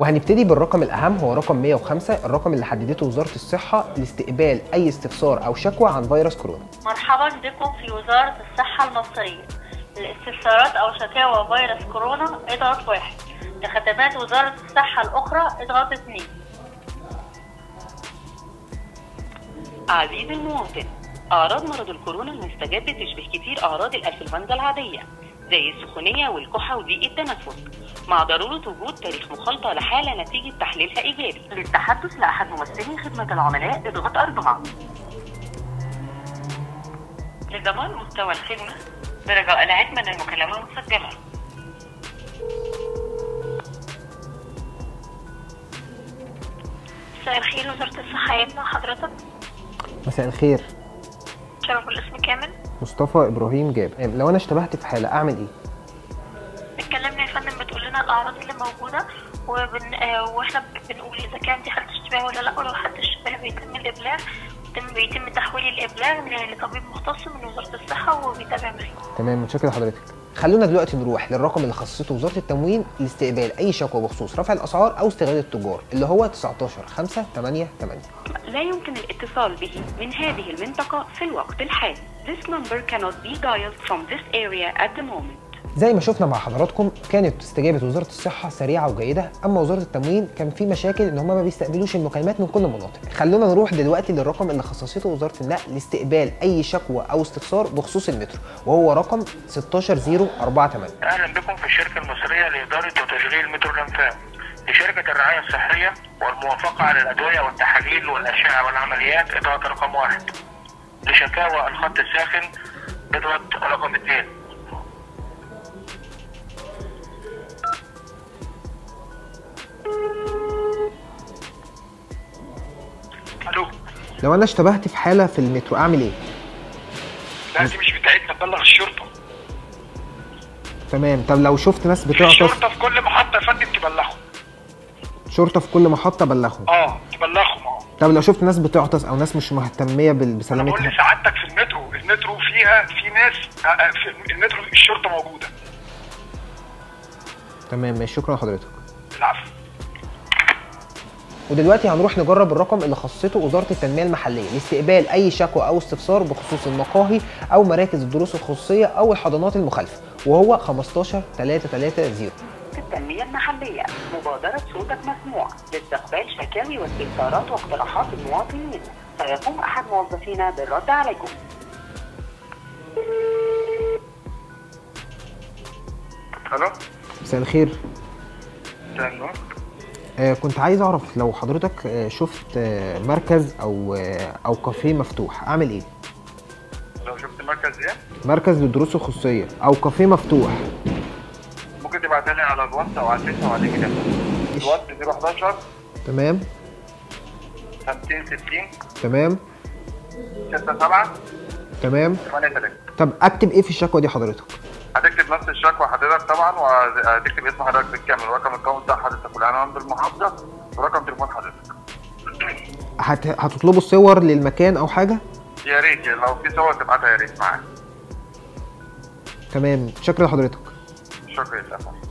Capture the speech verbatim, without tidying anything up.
وهنبتدي بالرقم الأهم، هو رقم مية وخمسة، الرقم اللي حددته وزارة الصحة لاستقبال أي استفسار أو شكوى عن فيروس كورونا. مرحبا بكم في وزارة الصحة المصرية. لاستفسارات أو شكاوى فيروس كورونا اضغط واحد، لخدمات وزارة الصحة الأخرى اضغط اثنين. عزيزي المواطن، أعراض مرض الكورونا المستجد تشبه كتير أعراض الأنفلونزا العادية زي السخونية والكحة وضيق التنفس، مع ضرورة وجود تاريخ مخالطة لحالة نتيجة تحليلها إيجابي. للتحدث لأحد ممثلي خدمة العملاء اضغط أربعة. لضمان مستوى الخدمة برجاء العلم أن المكالمة مسجلة. مساء الخير، وزارة الصحة يمنع حضرتك. مساء الخير. شرف الاسم كامل. مصطفى إبراهيم جاب. لو أنا اشتبهت في حالة أعمل إيه؟ اتكلمنا يا فندم، بتقول لنا الأعراض اللي موجودة وبن... آه واحنا بنقول إذا كان دي حالة اشتباه ولا لأ، ولو حالة اشتباه بيتم الإبلاغ، بيتم بيتم تحويل الإبلاغ لطبيب مختص من وزارة الصحة وبيتابع معايا. تمام، متشكر لحضرتك. خلونا دلوقتي نروح للرقم اللي خصصته وزارة التموين لاستقبال أي شكوى بخصوص رفع الأسعار أو استغلال التجار، اللي هو تسعتاشر خمسة تمانية تمانية. لا يمكن الاتصال به من هذه المنطقة في الوقت الحالي. This number cannot be dialed from this area at the moment. زي ما شفنا مع حضراتكم كانت استجابة وزارة الصحة سريعة وجيدة، أما وزارة التموين كان في مشاكل إن هما ما بيستقبلوش المكالمات من كل المناطق. خلونا نروح دلوقتي للرقم اللي خصصته وزارة النقل لاستقبال أي شكوى أو استفسار بخصوص المترو، وهو رقم ستاشر صفر أربعة تمانية. أهلا بكم في الشركة المصرية لإدارة وتشغيل مترو الأنفاق لشركة الرعاية الصحية والموافقة على الأدوية والتحاليل والأشعة والعمليات اضغط رقم واحد. لشكاوى الخط الساخن اضغط رقم اثنين. الو، لو انا اشتبهت في حاله في المترو اعمل ايه؟ لا دي مش بتاعتنا، تبلغ الشرطه. تمام. طب لو شفت ناس بتعطس؟ الشرطه في كل محطه يا فندم تبلغهم. شرطه في كل محطه بلغهم؟ اه تبلغهم. اه طب لو شفت ناس بتعطس او ناس مش مهتميه بسلامتها؟ انا بقول لسعادتك في المترو، المترو فيها في ناس، في المترو الشرطه موجوده. تمام ماشي، شكرا لحضرتك. العفو. ودلوقتي هنروح نجرب الرقم اللي خصصته وزارة التنمية المحلية لاستقبال أي شكوى أو استفسار بخصوص المقاهي أو مراكز الدروس الخصوصية أو الحضانات المخالفة، وهو خمستاشر تلاتة تلاتة صفر. التنمية المحلية، مبادرة صوتك مسموع لاستقبال شكاوي واستفسارات واقتراحات المواطنين. سيقوم أحد موظفينا بالرد عليكم. الو، مساء الخير. مساء النور. آه كنت عايز أعرف لو حضرتك آه شفت آه مركز أو آه أو كافيه مفتوح أعمل إيه؟ لو شفت مركز إيه؟ مركز للدروس الخصوصية أو كافيه مفتوح. ممكن تبعتها لي على الواتس أو على الفيس أو على الإيميل. الواتس صفر حداشر. تمام. خمسين ستين. تمام. تمام. ستة سبعة. تمام. تمانية تلاتة. طب أكتب إيه في الشكوى دي حضرتك؟ هتكتب نفس الشكوى حضرتك طبعا، وهتكتب اسم حضرتك بالكامل ورقم الكون بتاع حضرتك والعنوان بالمحافظه ورقم تليفون حضرتك. هت... هتطلبوا صور للمكان او حاجه؟ يا ريت لو في صور تبعتها يا ريت معاك. تمام، شكرا لحضرتك. شكرا يا فندم.